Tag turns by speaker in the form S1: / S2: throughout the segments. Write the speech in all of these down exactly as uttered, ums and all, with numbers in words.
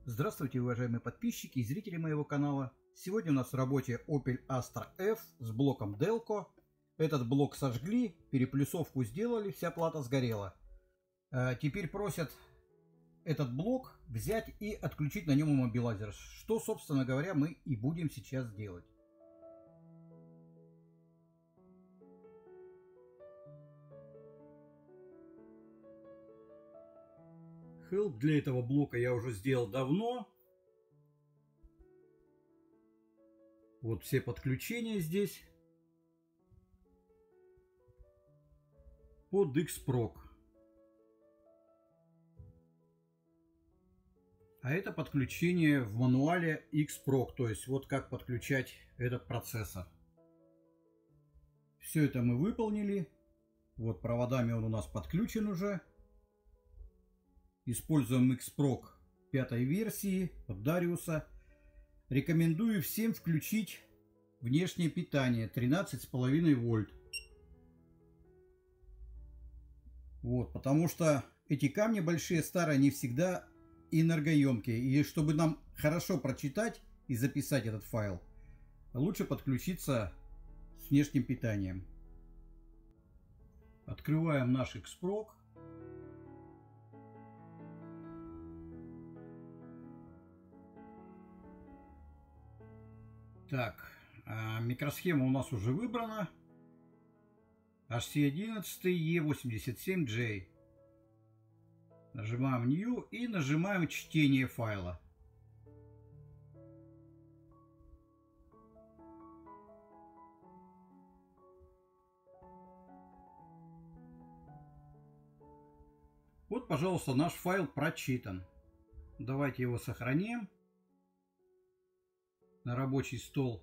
S1: Здравствуйте, уважаемые подписчики и зрители моего канала. Сегодня у нас в работе Opel Astra F с блоком Delco. Этот блок сожгли, переплюсовку сделали, вся плата сгорела. Теперь просят этот блок взять и отключить на нем иммобилайзер. Что, собственно говоря, мы и будем сейчас делать. Help для этого блока я уже сделал давно. Вот все подключения здесь. Под X-Proc. А это подключение в мануале X-Proc. То есть вот как подключать этот процессор. Все это мы выполнили. Вот проводами он у нас подключен уже. Используем X-Proc пятой версии от Darius. Рекомендую всем включить внешнее питание тринадцать с половиной вольт. Вот, потому что эти камни большие, старые, не всегда энергоемкие. И чтобы нам хорошо прочитать и записать этот файл, лучше подключиться с внешним питанием. Открываем наш X-Proc. Так, микросхема у нас уже выбрана. эйч си одиннадцать и восемьдесят семь джей. Нажимаем New и нажимаем чтение файла. Вот, пожалуйста, наш файл прочитан. Давайте его сохраним на рабочий стол.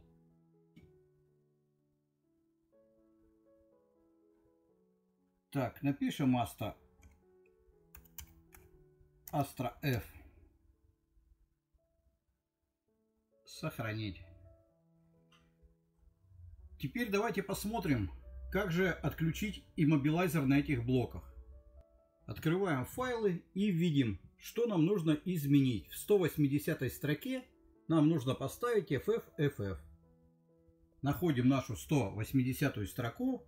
S1: Так, напишем Astra, Astra F. Сохранить. Теперь давайте посмотрим, как же отключить иммобилайзер на этих блоках. Открываем файлы и видим, что нам нужно изменить. В сто восьмидесятой строке нам нужно поставить эф эф эф эф. Находим нашу сто восьмидесятую строку.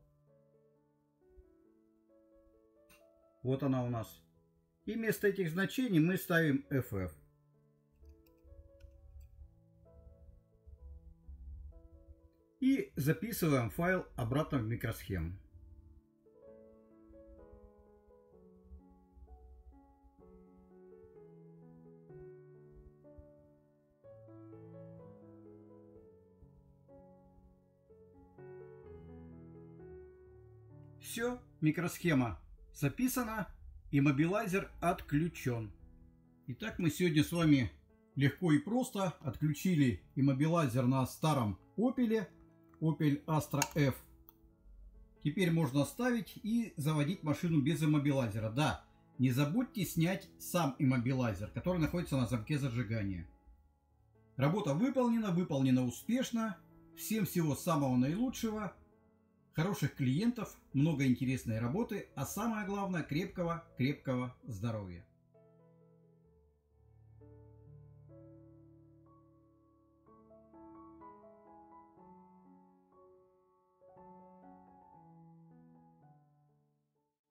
S1: Вот она у нас. И вместо этих значений мы ставим эф эф. И записываем файл обратно в микросхему. Все, микросхема записана, иммобилайзер отключен. Итак, мы сегодня с вами легко и просто отключили иммобилайзер на старом Opel, Opel Astra F. Теперь можно ставить и заводить машину без иммобилайзера. Да, не забудьте снять сам иммобилайзер, который находится на замке зажигания. Работа выполнена, выполнена успешно. Всем всего самого наилучшего. Хороших клиентов, много интересной работы, а самое главное крепкого-крепкого здоровья.